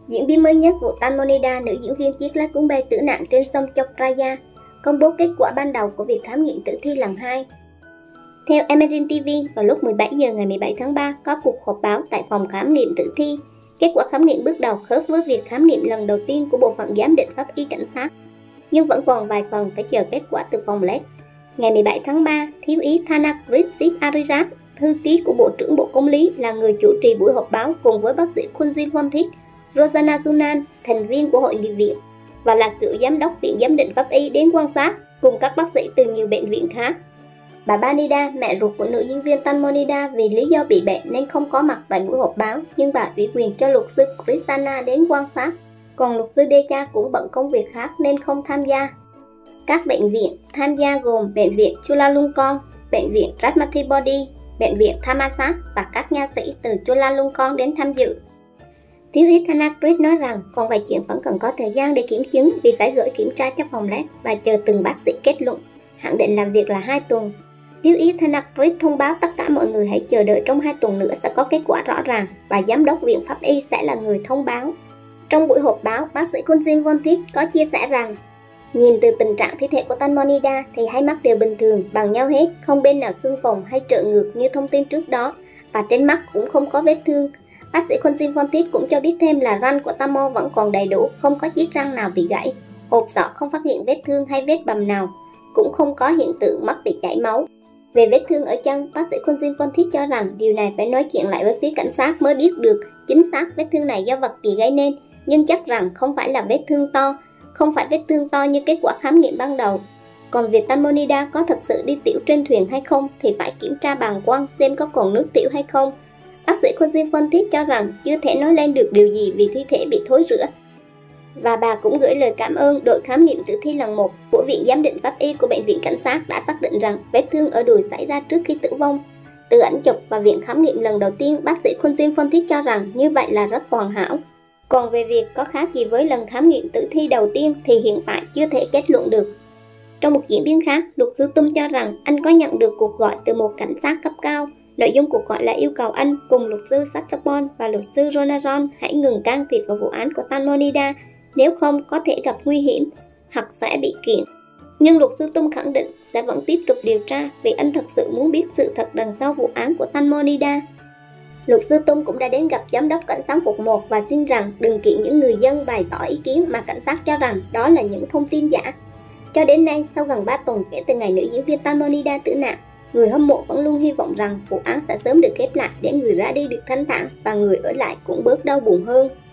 Diễn biến mới nhất vụ Tanmonida, nữ diễn viên chiếc lá cuốn bay tử nạn trên sông Chokraya, công bố kết quả ban đầu của việc khám nghiệm tử thi lần 2. Theo Emerging TV, vào lúc 17 giờ ngày 17 tháng 3 có cuộc họp báo tại phòng khám nghiệm tử thi. Kết quả khám nghiệm bước đầu khớp với việc khám nghiệm lần đầu tiên của bộ phận giám định pháp y cảnh sát, nhưng vẫn còn vài phần phải chờ kết quả từ phòng lab. Ngày 17 tháng 3, thiếu úy Thanakrit Arirat, thư ký của Bộ trưởng Bộ Công lý, là người chủ trì buổi họp báo cùng với bác sĩ Kunjin Vontik, Rosana Junan, thành viên của hội nghị viện và là cựu giám đốc viện giám định pháp y đến quan sát cùng các bác sĩ từ nhiều bệnh viện khác. Bà Banida, mẹ ruột của nữ diễn viên Tanmonida, vì lý do bị bệnh nên không có mặt tại buổi họp báo, nhưng bà ủy quyền cho luật sư Krishna đến quan sát. Còn luật sư Decha cũng bận công việc khác nên không tham gia. Các bệnh viện tham gia gồm Bệnh viện Chulalongkorn, Bệnh viện Ratmathi Body, Bệnh viện Thammasat và các nha sĩ từ Chulalongkorn đến tham dự. Thiếu úy Thanakrit nói rằng còn vài chuyện vẫn cần có thời gian để kiểm chứng vì phải gửi kiểm tra cho phòng lab và chờ từng bác sĩ kết luận. Hạn định làm việc là 2 tuần. Thiếu úy Thanakrit thông báo tất cả mọi người hãy chờ đợi trong 2 tuần nữa sẽ có kết quả rõ ràng và giám đốc viện pháp y sẽ là người thông báo. Trong buổi họp báo, bác sĩ Kunjin Vontik có chia sẻ rằng nhìn từ tình trạng thi thể của Tanmonida thì hai mắt đều bình thường, bằng nhau hết, không bên nào xương phồng hay trợ ngược như thông tin trước đó, và trên mắt cũng không có vết thương. Bác sĩ Kunjin Vontik cũng cho biết thêm là răng của Tamo vẫn còn đầy đủ, không có chiếc răng nào bị gãy. Hộp sọ không phát hiện vết thương hay vết bầm nào, cũng không có hiện tượng mắt bị chảy máu. Về vết thương ở chân, bác sĩ Kunjin Vontik cho rằng điều này phải nói chuyện lại với phía cảnh sát mới biết được chính xác vết thương này do vật gì gây nên, nhưng chắc rằng không phải là vết thương to, không phải vết thương to như kết quả khám nghiệm ban đầu. Còn việc Tanmonida có thật sự đi tiểu trên thuyền hay không thì phải kiểm tra bàng quang xem có còn nước tiểu hay không. Bác sĩ Kunjin Vontik cho rằng chưa thể nói lên được điều gì vì thi thể bị thối rữa. Và bà cũng gửi lời cảm ơn đội khám nghiệm tử thi lần 1 của Viện Giám định Pháp y của Bệnh viện Cảnh sát đã xác định rằng vết thương ở đùi xảy ra trước khi tử vong. Từ ảnh chụp và viện khám nghiệm lần đầu tiên, bác sĩ Kunjin Vontik cho rằng như vậy là rất hoàn hảo. Còn về việc có khác gì với lần khám nghiệm tử thi đầu tiên thì hiện tại chưa thể kết luận được. Trong một diễn biến khác, luật sư Tum cho rằng anh có nhận được cuộc gọi từ một cảnh sát cấp cao. Nội dung cuộc gọi là yêu cầu anh cùng luật sư Saxophone và luật sư Ronaron hãy ngừng can thiệp vào vụ án của Tanmonida, nếu không có thể gặp nguy hiểm hoặc sẽ bị kiện. Nhưng luật sư Tum khẳng định sẽ vẫn tiếp tục điều tra vì anh thật sự muốn biết sự thật đằng sau vụ án của Tanmonida. Luật sư Tum cũng đã đến gặp giám đốc cảnh sát Phục 1 và xin rằng đừng kiện những người dân bày tỏ ý kiến mà cảnh sát cho rằng đó là những thông tin giả. Cho đến nay, sau gần 3 tuần kể từ ngày nữ diễn viên Tanmonida tử nạn, người hâm mộ vẫn luôn hy vọng rằng vụ án sẽ sớm được khép lại để người ra đi được thanh thản và người ở lại cũng bớt đau buồn hơn.